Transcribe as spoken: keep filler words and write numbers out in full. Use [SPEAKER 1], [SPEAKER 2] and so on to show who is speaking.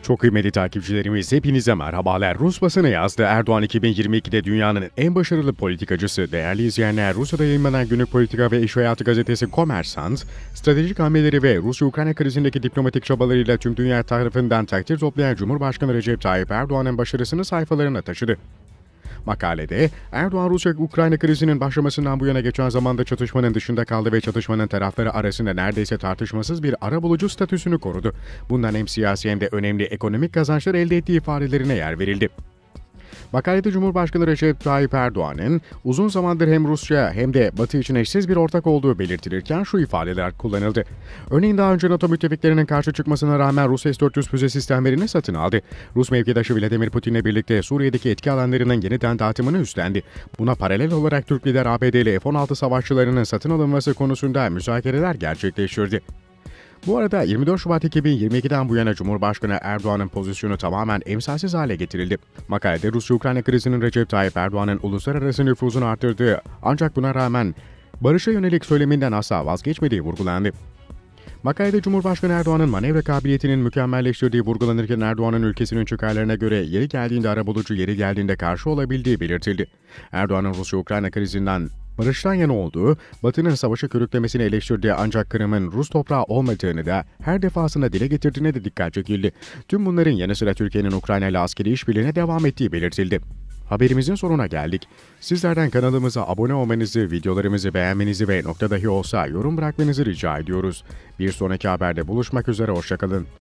[SPEAKER 1] Çok kıymetli takipçilerimiz, hepinize merhabalar. Rus basını yazdı. Erdoğan iki bin yirmi ikide dünyanın en başarılı politikacısı. Değerli izleyenler, Rusya'da yayınlanan Günlük Politika ve İş Hayatı gazetesi Kommersant, stratejik hamleleri ve Rusya-Ukrayna krizindeki diplomatik çabalarıyla tüm dünya tarafından takdir toplayan Cumhurbaşkanı Recep Tayyip Erdoğan'ın başarısını sayfalarına taşıdı. Makalede, Erdoğan Rusya-Ukrayna krizinin başlamasından bu yana geçen zamanda çatışmanın dışında kaldı ve çatışmanın tarafları arasında neredeyse tartışmasız bir arabulucu statüsünü korudu. Bundan hem siyasi hem de önemli ekonomik kazançlar elde ettiği ifadelerine yer verildi. Makalede Cumhurbaşkanı Recep Tayyip Erdoğan'ın uzun zamandır hem Rusya hem de Batı için eşsiz bir ortak olduğu belirtilirken şu ifadeler kullanıldı. Örneğin daha önce NATO müttefiklerinin karşı çıkmasına rağmen Rus S dört yüz füze sistemlerini satın aldı. Rus mevkidaşı Vladimir Putin'le birlikte Suriye'deki etki alanlarının yeniden dağıtımını üstlendi. Buna paralel olarak Türk lider A B D'li F on altı savaşçılarının satın alınması konusunda müzakereler gerçekleştirdi. Bu arada yirmi dört Şubat iki bin yirmi ikiden bu yana Cumhurbaşkanı Erdoğan'ın pozisyonu tamamen emsalsiz hale getirildi. Makalede Rusya-Ukrayna krizinin Recep Tayyip Erdoğan'ın uluslararası nüfuzunu arttırdığı ancak buna rağmen barışa yönelik söyleminden asla vazgeçmediği vurgulandı. Makalede Cumhurbaşkanı Erdoğan'ın manevra kabiliyetinin mükemmelleştirdiği vurgulanırken Erdoğan'ın ülkesinin çıkarlarına göre yeri geldiğinde arabulucu, yeri geldiğinde karşı olabildiği belirtildi. Erdoğan'ın Rusya-Ukrayna krizinden barıştan yana olduğu, Batı'nın savaşı körüklemesini eleştirdiği ancak Kırım'ın Rus toprağı olmadığını da her defasında dile getirdiğine de dikkat çekildi. Tüm bunların yanı sıra Türkiye'nin Ukrayna ile askeri işbirliğine devam ettiği belirtildi. Haberimizin sonuna geldik. Sizlerden kanalımıza abone olmanızı, videolarımızı beğenmenizi ve nokta dahi olsa yorum bırakmanızı rica ediyoruz. Bir sonraki haberde buluşmak üzere, hoşça kalın.